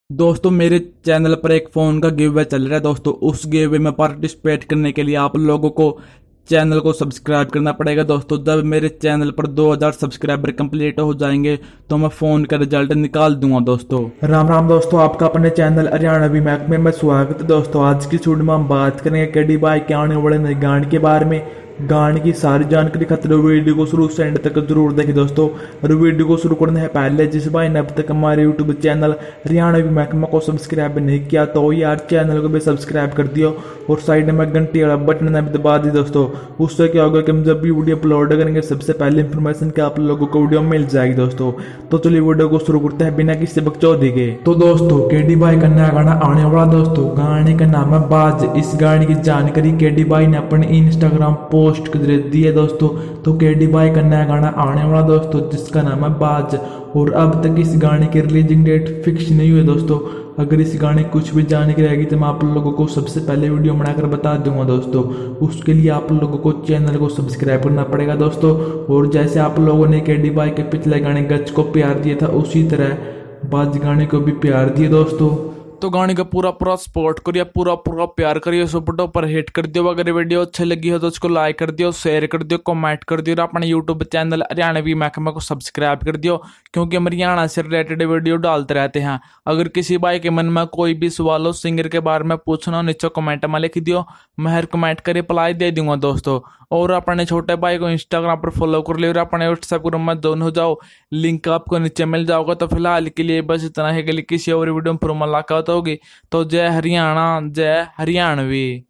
दोस्तों मेरे चैनल पर एक फ़ोन का गिव अवे चल रहा है दोस्तों। उस गिव अवे में पार्टिसिपेट करने के लिए आप लोगों को चैनल को सब्सक्राइब करना पड़ेगा दोस्तों। जब मेरे चैनल पर 2000 सब्सक्राइबर कंप्लीट हो जाएंगे तो मैं फ़ोन का रिजल्ट निकाल दूंगा दोस्तों। राम राम दोस्तों, आपका अपने चैनल हरियाणवी महकमे में स्वागत है। दोस्तों आज की वीडियो में हम बात करेंगे केडी बाई के आने वाले नए गाने के बारे में। गाने की सारी जानकारी खातिर वीडियो को शुरू से एंड तक जरूर देखें दोस्तों। और वीडियो को शुरू करने से पहले जिस भाई ने अब तक हमारे यूट्यूब चैनल हरियाणवी महकमा को सब्सक्राइब नहीं किया तो यार चैनल को भी सब्सक्राइब कर दियो और साइड में घंटी वाला बटन भी दबा दी दोस्तों। उससे क्या होगा कि हम जब भी वीडियो अपलोड करेंगे सबसे पहले इंफॉर्मेशन क्या आप लोगों को वीडियो मिल जाएगी दोस्तों। तो चलिए वीडियो को शुरू करते हैं बिना किसी बकचोदी के। तो दोस्तों केडी बाई का नया गाना आने वाला दोस्तों। गाने का नाम है बाज। इस गाने की जानकारी केडी बाई ने अपने इंस्टाग्राम पोस्ट के जरिए दी है दोस्तों। तो केडी बाई का नया गाना आने वाला दोस्तों जिसका नाम है बाज। और अब तक इस गाने की रिलीजिंग डेट फिक्स नहीं हुई दोस्तों। अगर इस गाने की कुछ भी जानकारी रहेगी तो मैं आप लोगों को सबसे पहले वीडियो बनाकर बता दूंगा दोस्तों। उसके लिए आप लोगों को चैनल को सब्सक्राइब करना पड़ेगा दोस्तों। और जैसे आप लोगों ने केडी बाई के पिछले गाने गच को प्यार दिया था उसी तरह बाज गाने को भी प्यार दिए दोस्तों। तो गाने का पूरा पूरा सपोर्ट करिए, पूरा पूरा प्यार करिए, सुपर पर हिट कर दियो। अगर वीडियो अच्छी लगी हो तो उसको लाइक कर दियो, शेयर कर दियो, कमेंट कर दियो और अपने यूट्यूब चैनल हरियाणवी महकमा को सब्सक्राइब कर दियो क्योंकि हम हरियाणा से रिलेटेड वीडियो डालते रहते हैं। अगर किसी भाई के मन में कोई भी सवाल हो सिंगर के बारे में पूछना हो नीचे कमेंट में लिख दियो, मैं हर कमेंट कर रिप्लाई दे दूंगा दोस्तों। और अपने छोटे भाई को इंस्टाग्राम पर फॉलो कर लियो और अपने व्हाट्सएप ग्रुप में ज्वाइन हो जाओ, लिंक आपको नीचे मिल जाओगा। तो फिलहाल के लिए बस इतना है, कि किसी और वीडियो में फिर मुलाकात होगी। तो जय हरियाणा, जय हरियाणवी।